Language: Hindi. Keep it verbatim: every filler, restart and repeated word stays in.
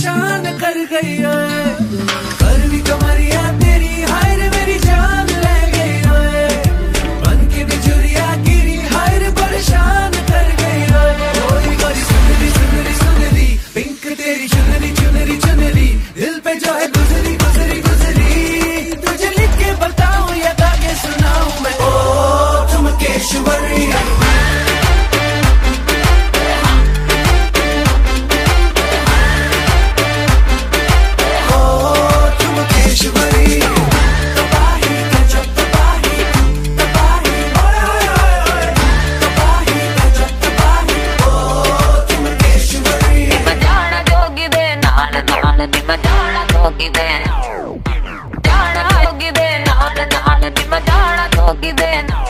परेशान कर गई है। करवी कमरिया तेरी हाय रे मेरी जान ले गई है। बन के बिजुरिया गिरी हाय रे परेशान कर गई है। ओए गोरी सुनरी सुनरी सुनरी पिंक तेरी चुनरी चुनरी चुनरी दिल पे जो है गुजरी गुजरी गुजरी। तुझे लिख के बताऊं या गा के सुनाऊं मैं। ओ तुम केशवरी जाना होगी दे नाल नाल नी मैं जाना होगी दे।